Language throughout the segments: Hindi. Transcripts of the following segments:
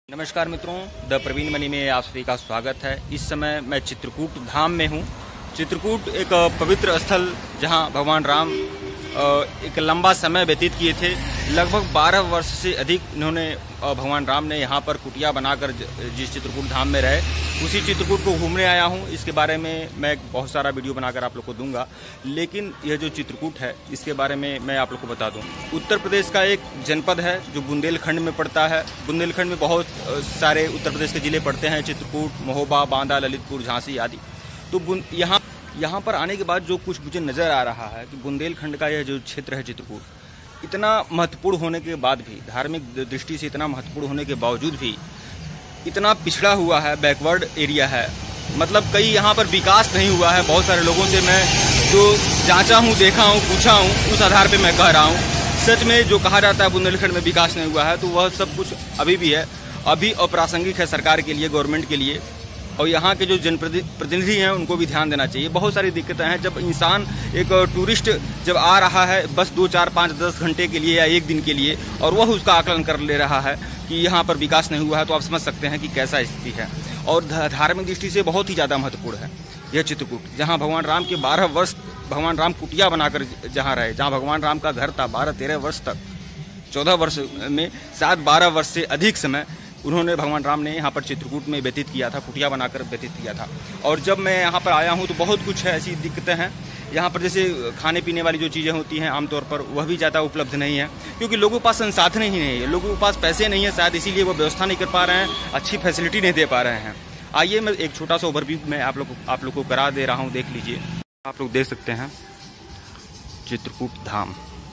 नमस्कार मित्रों, द प्रवीण मनी में आप सभी का स्वागत है। इस समय मैं चित्रकूट धाम में हूँ। चित्रकूट एक पवित्र स्थल जहाँ भगवान राम एक लंबा समय व्यतीत किए थे। लगभग 12 वर्ष से अधिक इन्होंने भगवान राम ने यहाँ पर कुटिया बनाकर जिस चित्रकूट धाम में रहे, उसी चित्रकूट को घूमने आया हूँ। इसके बारे में मैं बहुत सारा वीडियो बनाकर आप लोग को दूंगा, लेकिन यह जो चित्रकूट है इसके बारे में मैं आप लोग को बता दूं। उत्तर प्रदेश का एक जनपद है जो बुंदेलखंड में पड़ता है। बुंदेलखंड में बहुत सारे उत्तर प्रदेश के जिले पड़ते हैं, चित्रकूट, महोबा, बांदा, ललितपुर, झांसी आदि। तो यहाँ पर आने के बाद जो कुछ मुझे नज़र आ रहा है कि बुंदेलखंड का यह जो क्षेत्र है चित्रकूट, इतना महत्वपूर्ण होने के बाद भी, धार्मिक दृष्टि से इतना महत्वपूर्ण होने के बावजूद भी इतना पिछड़ा हुआ है, बैकवर्ड एरिया है। मतलब कई यहाँ पर विकास नहीं हुआ है। बहुत सारे लोगों से मैं जो जांचा हूँ, देखा हूँ, पूछा हूँ, उस आधार पे मैं कह रहा हूँ। सच में जो कहा जाता है बुंदेलखंड में विकास नहीं हुआ है, तो वह सब कुछ अभी भी है, अभी अप्रासंगिक है सरकार के लिए, गवर्नमेंट के लिए। और यहाँ के जो जनप्रतिनिधि हैं उनको भी ध्यान देना चाहिए। बहुत सारी दिक्कतें हैं। जब इंसान एक टूरिस्ट जब आ रहा है बस 2, 4, 5, 10 घंटे के लिए या एक दिन के लिए, और वह उसका आकलन कर ले रहा है कि यहाँ पर विकास नहीं हुआ है, तो आप समझ सकते हैं कि कैसा स्थिति है। और धार्मिक दृष्टि से बहुत ही ज़्यादा महत्वपूर्ण है यह चित्रकूट, जहाँ भगवान राम के 12 वर्ष भगवान राम कुटिया बनाकर जहाँ रहे, जहाँ भगवान राम का घर था 12-13 वर्ष तक, 14 वर्ष में शायद 12 वर्ष से अधिक समय उन्होंने, भगवान राम ने यहाँ पर चित्रकूट में व्यतीत किया था, कुटिया बनाकर व्यतीत किया था। और जब मैं यहाँ पर आया हूँ तो बहुत कुछ है, ऐसी दिक्कतें हैं यहाँ पर। जैसे खाने पीने वाली जो चीज़ें होती हैं आमतौर पर, वह भी ज़्यादा उपलब्ध नहीं है, क्योंकि लोगों के पास संसाधन ही नहीं है, लोगों के पास पैसे नहीं है, शायद इसीलिए वो व्यवस्था नहीं कर पा रहे हैं, अच्छी फैसिलिटी नहीं दे पा रहे हैं। आइए मैं एक छोटा सा ओवरव्यू मैं आप लोग को करा दे रहा हूँ, देख लीजिए। आप लोग देख सकते हैं चित्रकूट धाम।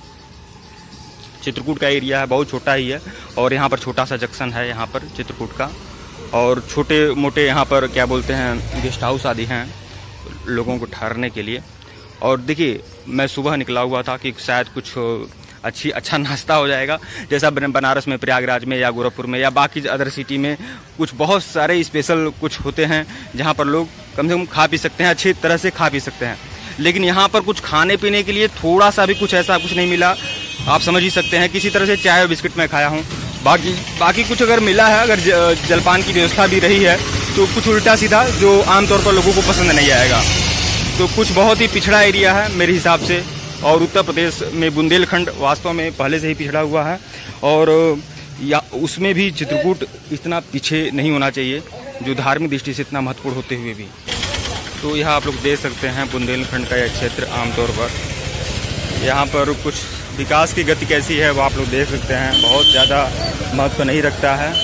चित्रकूट का एरिया है, बहुत छोटा ही है, और यहाँ पर छोटा सा जंक्शन है यहाँ पर चित्रकूट का, और छोटे मोटे यहाँ पर क्या बोलते हैं गेस्ट हाउस आदि हैं लोगों को ठहरने के लिए। और देखिए, मैं सुबह निकला हुआ था कि शायद कुछ अच्छा नाश्ता हो जाएगा, जैसा बनारस में, प्रयागराज में या गोरखपुर में या बाकी अदर सिटी में कुछ बहुत सारे स्पेशल कुछ होते हैं जहाँ पर लोग कम से कम खा पी सकते हैं, अच्छी तरह से खा पी सकते हैं। लेकिन यहाँ पर कुछ खाने पीने के लिए थोड़ा सा भी कुछ ऐसा कुछ नहीं मिला। आप समझ ही सकते हैं, किसी तरह से चाय और बिस्किट मैं खाया हूँ, बाकी कुछ अगर मिला है, अगर जलपान की व्यवस्था भी रही है, तो कुछ उल्टा सीधा जो आमतौर पर लोगों को पसंद नहीं आएगा। तो कुछ बहुत ही पिछड़ा एरिया है मेरे हिसाब से। और उत्तर प्रदेश में बुंदेलखंड वास्तव में पहले से ही पिछड़ा हुआ है, और या उसमें भी चित्रकूट इतना पीछे नहीं होना चाहिए, जो धार्मिक दृष्टि से इतना महत्वपूर्ण होते हुए भी। तो यहाँ आप लोग देख सकते हैं बुंदेलखंड का यह क्षेत्र आमतौर पर, यहाँ पर कुछ विकास की गति कैसी है वो आप लोग देख सकते हैं। बहुत ज़्यादा महत्व नहीं रखता है,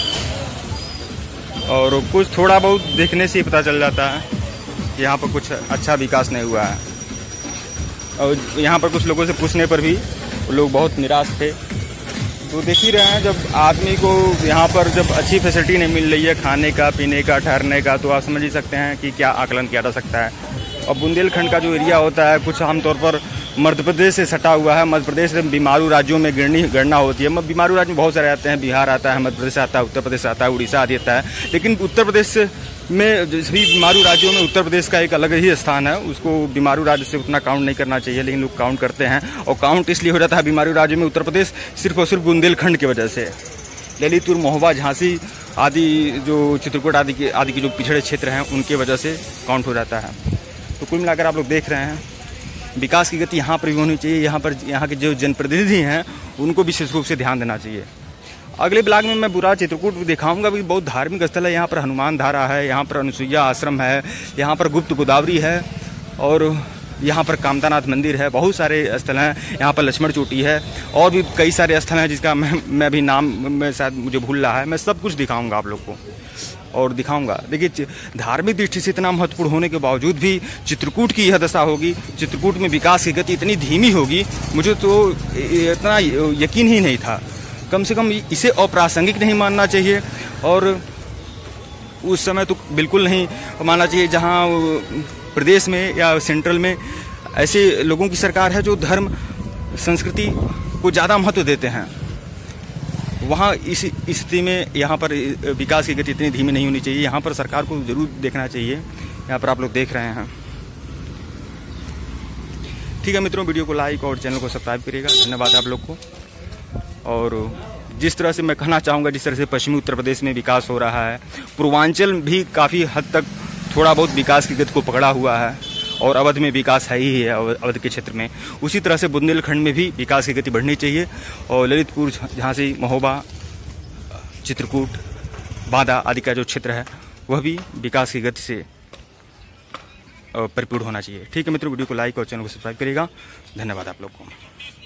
और कुछ थोड़ा बहुत देखने से ही पता चल जाता है कि यहाँ पर कुछ अच्छा विकास नहीं हुआ है। और यहाँ पर कुछ लोगों से पूछने पर भी लोग बहुत निराश थे। तो देख ही रहे हैं, जब आदमी को यहाँ पर जब अच्छी फैसिलिटी नहीं मिल रही है खाने का, पीने का, ठहरने का, तो आप समझ ही सकते हैं कि क्या आकलन किया जा सकता है। और बुंदेलखंड का जो एरिया होता है कुछ आमतौर पर मध्य प्रदेश से सटा हुआ है। मध्य प्रदेश से बीमारू राज्यों में गणना होती है। बीमारू राज्य में बहुत सारे आते हैं, बिहार आता है, मध्य प्रदेश आता है, उत्तर प्रदेश आता है, उड़ीसा आदि आता है। लेकिन उत्तर प्रदेश में सभी बीमारू राज्यों में उत्तर प्रदेश का एक अलग ही स्थान है। उसको बीमारू राज्य से उतना काउंट नहीं करना चाहिए, लेकिन लोग काउंट करते हैं। और काउंट इसलिए हो जाता है बीमारू राज्य में उत्तर प्रदेश सिर्फ और सिर्फ बुंदेलखंड की वजह से। ललितपुर, महोबा, झांसी आदि जो चित्रकूट आदि के जो पिछड़े क्षेत्र हैं उनके वजह से काउंट हो जाता है। तो कुल मिलाकर आप लोग देख रहे हैं, विकास की गति यहाँ पर भी होनी चाहिए। यहाँ के जो जनप्रतिनिधि हैं उनको विशेष रूप से ध्यान देना चाहिए। अगले ब्लॉग में मैं पूरा चित्रकूट दिखाऊंगा भी। बहुत धार्मिक स्थल है, यहाँ पर हनुमान धारा है, यहाँ पर अनुसुईया आश्रम है, यहाँ पर गुप्त गोदावरी है, और यहाँ पर कामतानाथ मंदिर है। बहुत सारे स्थल हैं, यहाँ पर लक्ष्मण चोटी है, और भी कई सारे स्थल हैं जिसका मैं भी नाम में शायद मुझे भूल रहा है। मैं सब कुछ दिखाऊंगा आप लोग को और दिखाऊंगा। देखिए, धार्मिक दृष्टि से इतना महत्वपूर्ण होने के बावजूद भी चित्रकूट की यह दशा होगी, चित्रकूट में विकास की गति इतनी धीमी होगी, मुझे तो इतना यकीन ही नहीं था। कम से कम इसे अप्रासंगिक नहीं मानना चाहिए, और उस समय तो बिल्कुल नहीं मानना चाहिए जहां प्रदेश में या सेंट्रल में ऐसे लोगों की सरकार है जो धर्म संस्कृति को ज़्यादा महत्व देते हैं। वहाँ इस स्थिति में यहाँ पर विकास की गति इतनी धीमी नहीं होनी चाहिए। यहाँ पर सरकार को जरूर देखना चाहिए। यहाँ पर आप लोग देख रहे हैं। ठीक है मित्रों, वीडियो को लाइक और चैनल को सब्सक्राइब करिएगा। धन्यवाद आप लोग को। और जिस तरह से मैं कहना चाहूँगा, जिस तरह से पश्चिमी उत्तर प्रदेश में विकास हो रहा है, पूर्वांचल भी काफ़ी हद तक थोड़ा बहुत विकास की गति को पकड़ा हुआ है और अवध में विकास है ही है, अवध के क्षेत्र में। उसी तरह से बुंदेलखंड में भी विकास की गति बढ़नी चाहिए और ललितपुर, झांसी, महोबा, चित्रकूट, बांदा आदि का जो क्षेत्र है वह भी विकास की गति से परिपूर्ण होना चाहिए। ठीक है मित्रों, वीडियो को लाइक और चैनल को सब्सक्राइब करिएगा। धन्यवाद आप लोग को।